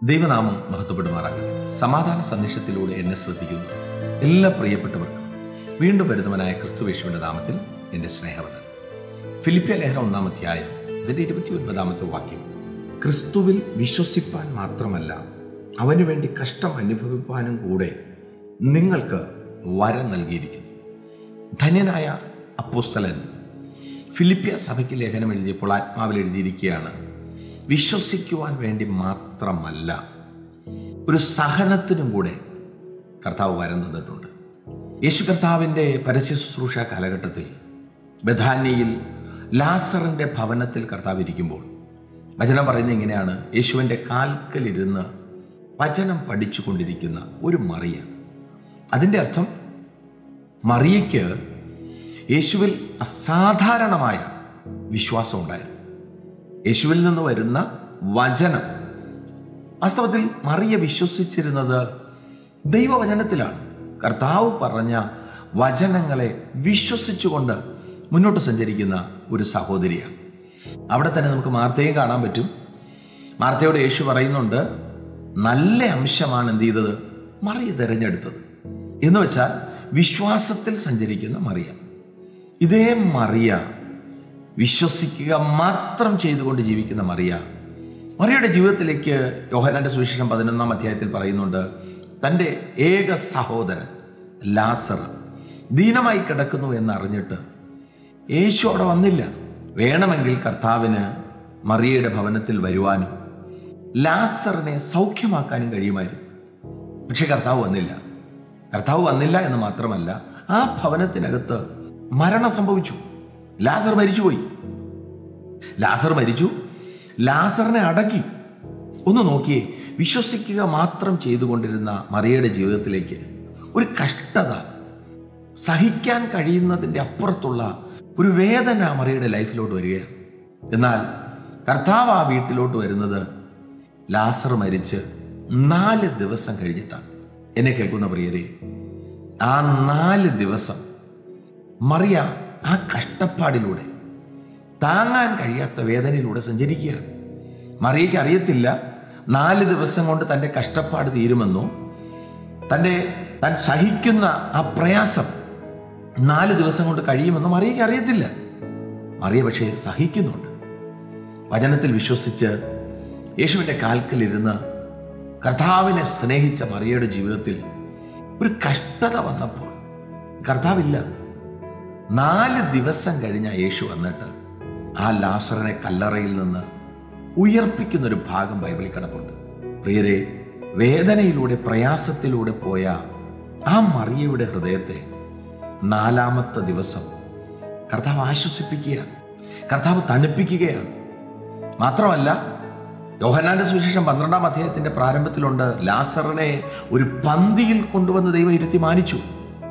ദൈവനാമം മഹത്വപ്പെടുമാറാകട്ടെ. സമാധാന സന്ദേശത്തിലൂടെ എന്നെ ശ്രദ്ധിക്കുന്നു എല്ലാ പ്രിയപ്പെട്ടവർക്കും വീണ്ടും വരുന്നവനായ ക്രിസ്തുയേശുവിന്റെ നാമത്തിൽ എൻ്റെ സ്നേഹവന്ദനം. ഫിലിപ്പിയ ലേഖനം 1-ാം അധ്യായം അതിൻ്റെ 29-ാമത്തെ വാക്യം, ക്രിസ്തുവിൽ വിശ്വസിപ്പാൻ മാത്രമല്ല അവന് വേണ്ടി കഷ്ടം അനുഭവിപ്പാനും കൂടെ നിങ്ങൾക്ക് വരം നൽകിയിരിക്കുന്നു. ധന്യനായ അപ്പോസ്തലൻ ഫിലിപ്പിയ സഭയ്ക്ക് ലേഖനം എഴുതിയപ്പോൾ ആത്മാവിൽ എഴുതിയിരിക്കുകയാണ്, വിശ്വസിക്കുവാൻ വേണ്ടി മാത്രമല്ല ഒരു സഹനത്തിനും കൂടെ കർത്താവ് വരം തന്നിട്ടുണ്ട്. യേശു കർത്താവിൻ്റെ പരസ്യ ശുശ്രൂഷ കാലഘട്ടത്തിൽ ബഥാന്യയിൽ ലാസറിൻ്റെ ഭവനത്തിൽ കർത്താവ് ഇരിക്കുമ്പോൾ വചനം പറയുന്നത് ഇങ്ങനെയാണ്, യേശുവിൻ്റെ കാൽക്കലിരുന്ന് വചനം പഠിച്ചു കൊണ്ടിരിക്കുന്ന ഒരു മറിയ. അതിൻ്റെ അർത്ഥം മറിയയ്ക്ക് യേശുവിൽ അസാധാരണമായ വിശ്വാസം ഉണ്ടായിരുന്നു. യേശുവിൽ നിന്ന് വരുന്ന വചനം, വാസ്തവത്തിൽ മറിയ വിശ്വസിച്ചിരുന്നത് ദൈവവചനത്തിലാണ്. കർത്താവ് പറഞ്ഞ വചനങ്ങളെ വിശ്വസിച്ചുകൊണ്ട് മുന്നോട്ട് സഞ്ചരിക്കുന്ന ഒരു സഹോദരിയാണ്. അവിടെ തന്നെ നമുക്ക് മാർത്തയും കാണാൻ പറ്റും. മാർത്തയോട് യേശു പറയുന്നുണ്ട്, നല്ല അംശമാണ് എന്ത് ചെയ്തത്, മറിയ തിരഞ്ഞെടുത്തത് എന്ന് വെച്ചാൽ വിശ്വാസത്തിൽ സഞ്ചരിക്കുന്ന മറിയ. ഇതേ മറിയ, വിശ്വസിക്കുക മാത്രം ചെയ്തുകൊണ്ട് ജീവിക്കുന്ന മറിയയുടെ ജീവിതത്തിലേക്ക് യോഹന്നാന്റെ സുവിശേഷം 11-ാം അധ്യായത്തിൽ പറയുന്നുണ്ട്, തൻ്റെ ഏക സഹോദരൻ ലാസർ ദീനമായി കിടക്കുന്നു എന്നറിഞ്ഞിട്ട് യേശു അവിടെ വന്നില്ല. വേണമെങ്കിൽ കർത്താവിന് മറിയയുടെ ഭവനത്തിൽ വരുവാനും ലാസറിനെ സൗഖ്യമാക്കാനും കഴിയുമായിരുന്നു. പക്ഷെ കർത്താവ് വന്നില്ല എന്ന് മാത്രമല്ല, ആ ഭവനത്തിനകത്ത് മരണം സംഭവിച്ചു. ലാസർ മരിച്ചു. ലാസറിനെ അടക്കി. ഒന്ന് നോക്കിയേ, വിശ്വസിക്കുക മാത്രം ചെയ്തുകൊണ്ടിരുന്ന മറിയയുടെ ജീവിതത്തിലേക്ക് ഒരു കഷ്ടത, സഹിക്കാൻ കഴിയുന്നതിൻ്റെ അപ്പുറത്തുള്ള ഒരു വേദന മറിയയുടെ ലൈഫിലോട്ട് വരികയാണ്. എന്നാൽ കർത്താവ് ആ വീട്ടിലോട്ട് വരുന്നത് ലാസർ മരിച്ച് 4 ദിവസം കഴിഞ്ഞിട്ടാണ്. എന്നെ കേൾക്കുന്ന പ്രിയരെ, ആ 4 ദിവസം മറിയ ആ കഷ്ടപ്പാടിലൂടെ, താങ്ങാൻ കഴിയാത്ത വേദനയിലൂടെ സഞ്ചരിക്കുകയാണ്. മറിയയ്ക്ക് അറിയത്തില്ല 4 ദിവസം കൊണ്ട് തൻ്റെ കഷ്ടപ്പാട് തീരുമെന്നോ, താൻ സഹിക്കുന്ന ആ പ്രയാസം 4 ദിവസം കൊണ്ട് കഴിയുമെന്നോ മറിയയ്ക്ക് അറിയത്തില്ല. മറിയ പക്ഷേ സഹിക്കുന്നുണ്ട്. വചനത്തിൽ വിശ്വസിച്ച് യേശുവിൻ്റെ കാൽക്കലിരുന്ന് കർത്താവിനെ സ്നേഹിച്ച മറിയയുടെ ജീവിതത്തിൽ ഒരു കഷ്ടത വന്നപ്പോൾ കർത്താവില്ല. 4 ദിവസം കഴിഞ്ഞ യേശു വന്നിട്ട് ആ ലാസറിനെ കല്ലറയിൽ നിന്ന് ഉയർപ്പിക്കുന്നൊരു ഭാഗം ബൈബിളിൽ കിടപ്പുണ്ട്. പ്രിയരെ, വേദനയിലൂടെ പ്രയാസത്തിലൂടെ പോയ ആ മറിയയുടെ ഹൃദയത്തെ 4-ാമത്തെ ദിവസം കർത്താവ് ആശ്വസിപ്പിക്കുകയാണ്, കർത്താവ് തണുപ്പിക്കുകയാണ്. മാത്രമല്ല, യോഹന്നാന്റെ സുവിശേഷം 12-ാം അധ്യായത്തിന്റെ പ്രാരംഭത്തിലുണ്ട്, ലാസറിനെ ഒരു പന്തിയിൽ കൊണ്ടുവന്ന് ദൈവം ഇരുത്തി മാനിച്ചു.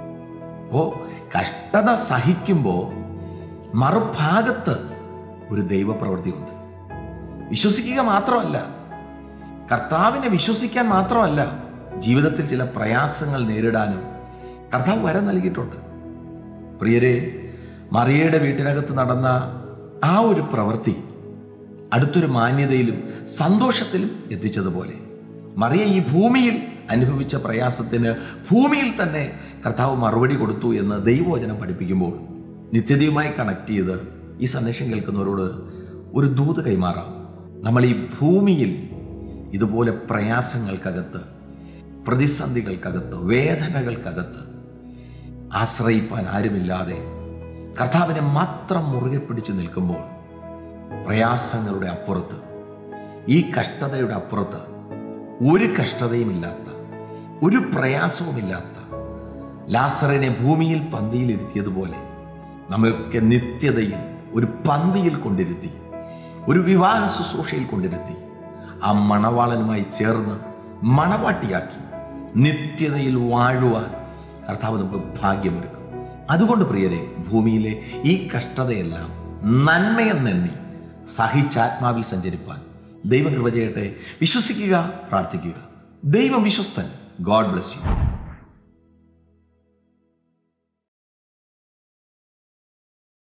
കഷ്ടത സഹിക്കുമ്പോൾ മറുഭാഗത്ത് ഒരു ദൈവപ്രവൃത്തിയുണ്ട്. വിശ്വസിക്കുക മാത്രമല്ല, കർത്താവിനെ വിശ്വസിക്കാൻ മാത്രമല്ല, ജീവിതത്തിൽ ചില പ്രയാസങ്ങൾ നേരിടാനും കർത്താവ് വരം നൽകിയിട്ടുണ്ട്. പ്രിയരെ, മറിയയുടെ വീട്ടിനകത്ത് നടന്ന ആ ഒരു പ്രവൃത്തി അടുത്തൊരു മാന്യതയിലും സന്തോഷത്തിലും എത്തിച്ചതുപോലെ മറിയ ഈ ഭൂമിയിൽ അനുഭവിച്ച പ്രയാസത്തിന് ഭൂമിയിൽ തന്നെ കർത്താവ് മറുപടി കൊടുത്തു എന്ന് ദൈവവചനം പഠിപ്പിക്കുമ്പോൾ നിത്യതയുമായി കണക്ട് ചെയ്ത് ഈ സന്ദേശം കേൾക്കുന്നവരോട് ഒരു ദൂത് കൈമാറാം. നമ്മൾ ഈ ഭൂമിയിൽ ഇതുപോലെ പ്രയാസങ്ങൾക്കകത്ത്, പ്രതിസന്ധികൾക്കകത്ത്, വേദനകൾക്കകത്ത് ആശ്രയിപ്പാൻ ആരുമില്ലാതെ കർത്താവിനെ മാത്രം മുറുകെ പിടിച്ച് നിൽക്കുമ്പോൾ പ്രയാസങ്ങളുടെ അപ്പുറത്ത്, ഈ കഷ്ടതയുടെ അപ്പുറത്ത് ഒരു കഷ്ടതയുമില്ലാത്ത, ഒരു പ്രയാസവുമില്ലാത്ത ലാസറിനെ ഭൂമിയിൽ പന്തിയിൽ ഇരുത്തിയതുപോലെ നമ്മൾക്ക് നിത്യതയിൽ ഒരു പന്തിയിൽ കൊണ്ടിരുത്തി, ഒരു വിവാഹ ശുശ്രൂഷയിൽ കൊണ്ടിരുത്തി, ആ മണവാളനുമായി ചേർന്ന് മണവാട്ടിയാക്കി നിത്യതയിൽ വാഴുവാൻ കർത്താവ് നമുക്ക് ഭാഗ്യമൊരുക്കും. അതുകൊണ്ട് പ്രിയരെ, ഭൂമിയിലെ ഈ കഷ്ടതയെല്ലാം നന്മയെന്നെണ്ണി സഹിച്ചാത്മാവിൽ സഞ്ചരിപ്പാൻ ദൈവം കൃപ ചെയ്യട്ടെ. വിശ്വസിക്കുക, പ്രാർത്ഥിക്കുക. ദൈവം വിശ്വസ്തൻ. God bless U.